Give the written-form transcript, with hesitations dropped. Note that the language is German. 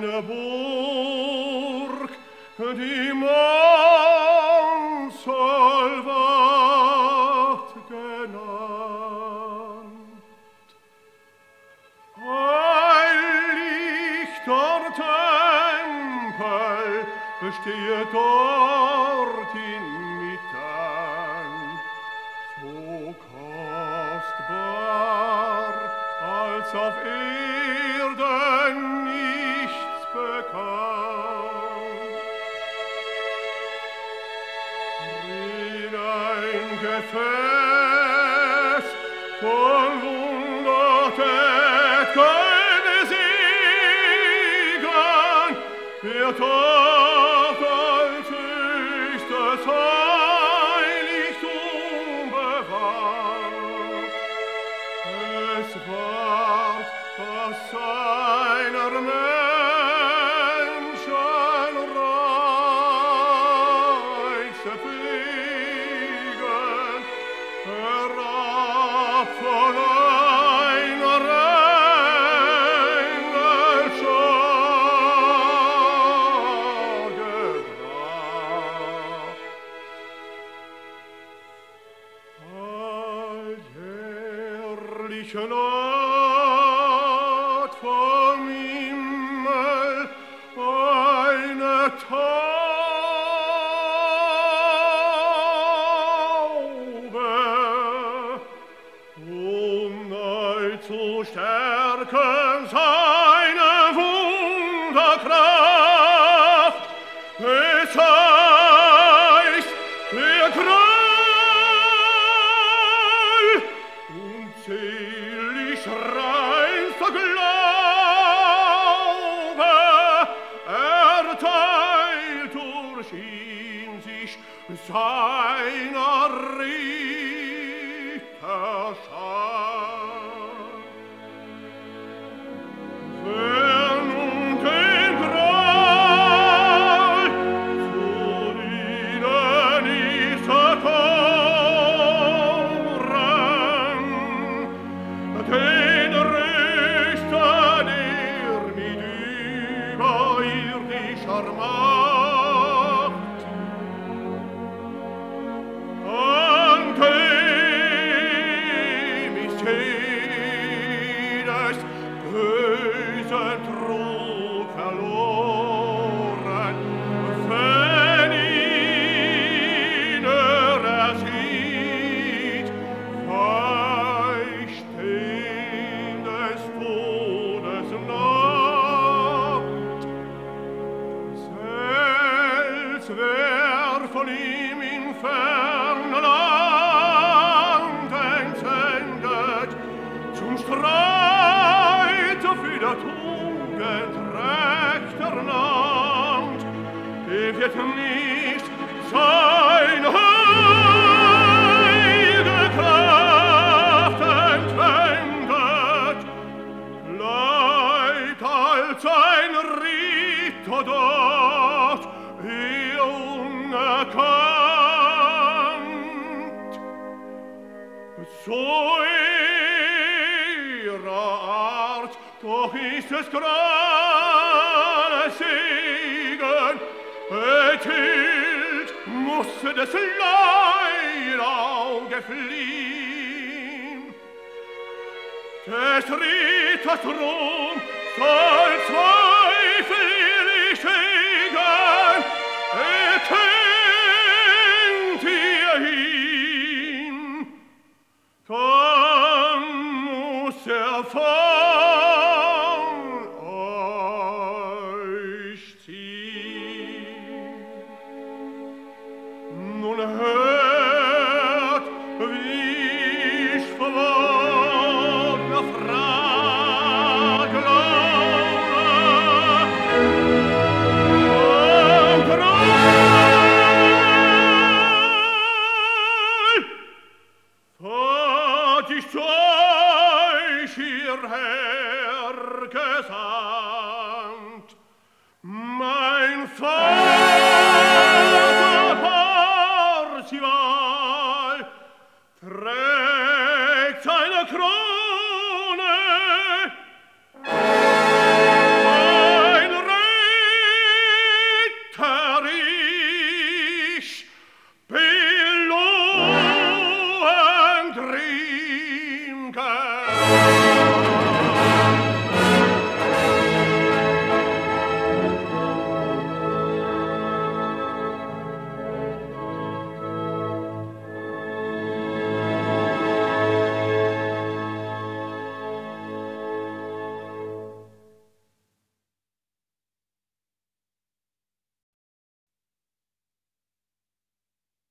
eine Burg, die Mansol ward genannt. Ein lichter Tempel stehe dort inmitten, so kostbar, als auf Erden nichts bekannt. In ein Gefäß von wundertätigen Siegen wird dort als höchstes Heiligtum bewahrt. Es ward aus seiner Menschen reichste Pflegen herab von einer Engelschar gebracht. Alljährliche Nacht vom Himmel eine Taube, um neu zu stärken seine Wunderkraft. Es heißt, der Gral, unzählig reinster Glaube, erteilt durch ihn sich seiner Ritterschar. Wer nun den Gral zu ihnen ist erkoren, den Richter, der mit überirdischer Macht an dem ist jedes böse Trug verloren, wenn ihn sieht, weicht des Todes Nacht. Selbst wer von ihm in ferne Land entsendet, zum Streit für der Tugend rechter Land, der wird nicht sein heilige Kraft entwendet, bleibt als ein Ritter dort, hier unerkannt. So ihrer Art, doch ist es grane Segen, Ethild musste des Leidauge fliehen. Des Ritters Ruhm soll zweifelig hegen, erkennt ihr ihn, dann muss von euch ziehen. Nun hört, wie ich verworrener Frage Fahrt ich zu euch hierher gesandt, mein Vater